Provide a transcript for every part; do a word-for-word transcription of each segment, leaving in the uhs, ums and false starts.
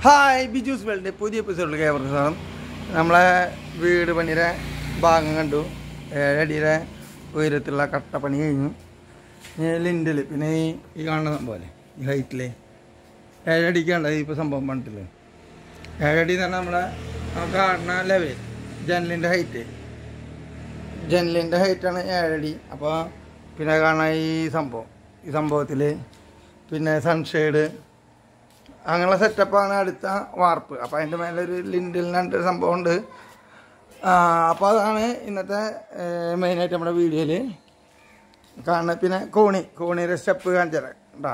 Hi Byju's വേൾഡിൻ്റെ പുതിയ എപ്പിസോഡിലേക്ക് ഏവർക്കും സ്വാഗതം. നമ്മളെ വീട് പണിയുടെ ഭാഗം കണ്ടു. ഏഴടിയുടെ ഉയരത്തിലുള്ള കട്ടപ്പണി കഴിഞ്ഞു. ലിൻഡിൽ പിന്നെ ഈ ഈ കാണുന്ന സംഭവമല്ലേ ഈ ഹൈറ്റിൽ ഏഴടിക്കാണ്ട് ഇപ്പോൾ സംഭവം പണിട്ടില്ലേ. ഏഴടി എന്ന് പറഞ്ഞാൽ നമ്മളെ നമുക്ക് കാണുന്ന ലെവൽ ജനലിൻ്റെ ഹൈറ്റ് ജനലിൻ്റെ ഹൈറ്റാണ് ഏഴടി. അപ്പോൾ പിന്നെ കാണാൻ ഈ സംഭവം ഈ സംഭവത്തിൽ പിന്നെ സൺഷെയ്ഡ് അങ്ങനെയുള്ള സെറ്റപ്പാണ് അടുത്ത വാർപ്പ്. അപ്പോൾ അതിൻ്റെ മേലെ ഒരു ലിൻഡിലിൻ്റെ സംഭവം ഉണ്ട്. അപ്പോൾ അതാണ് ഇന്നത്തെ മെയിനായിട്ട് നമ്മുടെ വീഡിയോയിൽ കാണുന്നത്. പിന്നെ കോണി കോണിയുടെ സ്റ്റെപ്പ് കാണിച്ചു തരാം കേട്ടോ.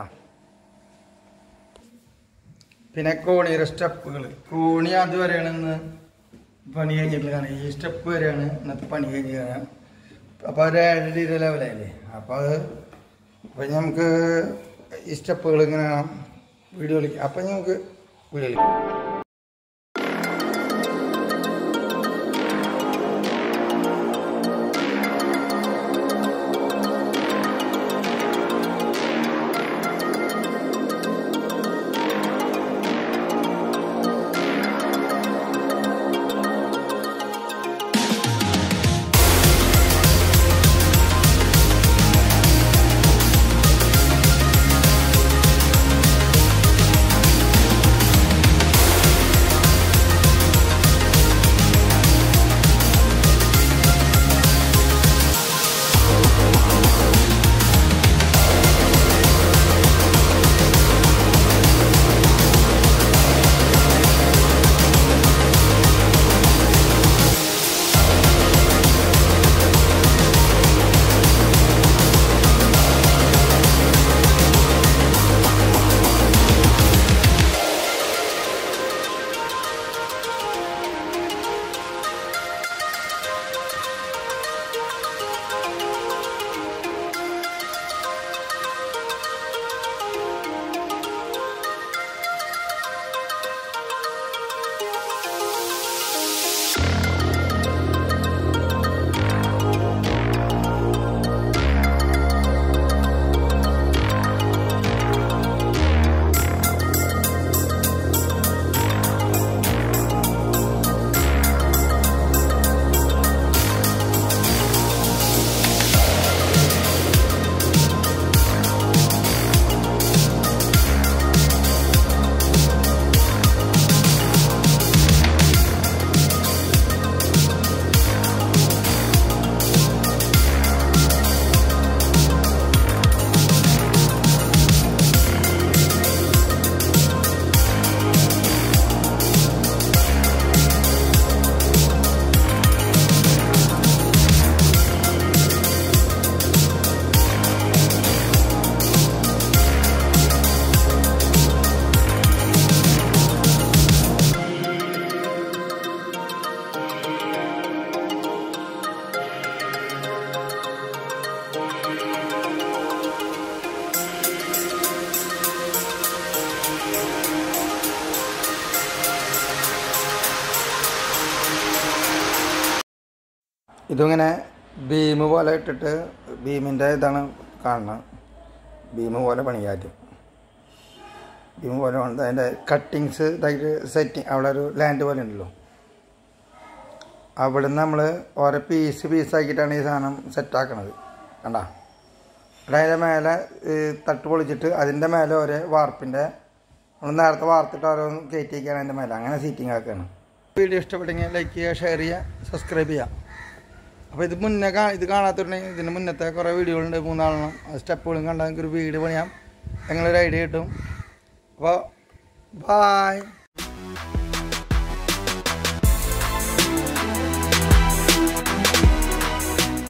പിന്നെ കോണിയുടെ സ്റ്റെപ്പുകൾ കോണി അതുവരെയാണ് ഇന്ന് പണി കഴിഞ്ഞിട്ടുള്ള കാണാം. ഈ സ്റ്റെപ്പ് വരെയാണ് ഇന്നത്തെ പണി കഴിഞ്ഞ് കാണാം. അപ്പോൾ ഒരു ഏഴടി ലെവലായില്ലേ. അപ്പോൾ അത് അപ്പോൾ നമുക്ക് ഈ സ്റ്റെപ്പുകൾ ഇങ്ങനെ കാണാം വീഡിയോയിൽ. അപ്പം നമുക്ക് വീഡിയോയിൽ ഇതിങ്ങനെ ബീം പോലെ ഇട്ടിട്ട് ബീമിൻ്റെ ഇതാണ് കാണുന്നത്. ബീം പോലെ പണിയാറ്റ് ബീം പോലെ ഉണ്ട്. അതിൻ്റെ കട്ടിങ്സ് ഇതായിട്ട് സെറ്റിങ് അവിടെ ഒരു ലാൻഡ് പോലെ ഉണ്ടല്ലോ. അവിടെ നിന്ന് നമ്മൾ ഓരോ പീസ് പീസാക്കിയിട്ടാണ് ഈ സാധനം സെറ്റാക്കണത് കണ്ട. അതിൻ്റെ മേലെ തട്ട് പൊളിച്ചിട്ട് അതിൻ്റെ മേലെ ഓരോ വാർപ്പിൻ്റെ നമ്മൾ നേരത്തെ വാർത്തിട്ട് ഓരോന്ന് കയറ്റി വയ്ക്കുകയാണ് അതിൻ്റെ മേലെ. അങ്ങനെ സീറ്റിംഗ് ആക്കുകയാണ്. വീഡിയോ ഇഷ്ടപ്പെട്ടെങ്കിൽ ലൈക്ക് ചെയ്യുക, ഷെയർ ചെയ്യുക, സബ്സ്ക്രൈബ് ചെയ്യുക. അപ്പോൾ ഇത് മുന്നേ കാ ഇത് കാണാത്തുണ്ടെങ്കിൽ ഇതിന് മുന്നത്തെ കുറേ വീഡിയോകളുണ്ട് മൂന്നാളെണ്ണം. ആ സ്റ്റെപ്പുകളും കണ്ടാൽ എനിക്കൊരു വീട് പണിയാം, ഞങ്ങളൊരു ഐഡിയ കിട്ടും. അപ്പോൾ ബായ്.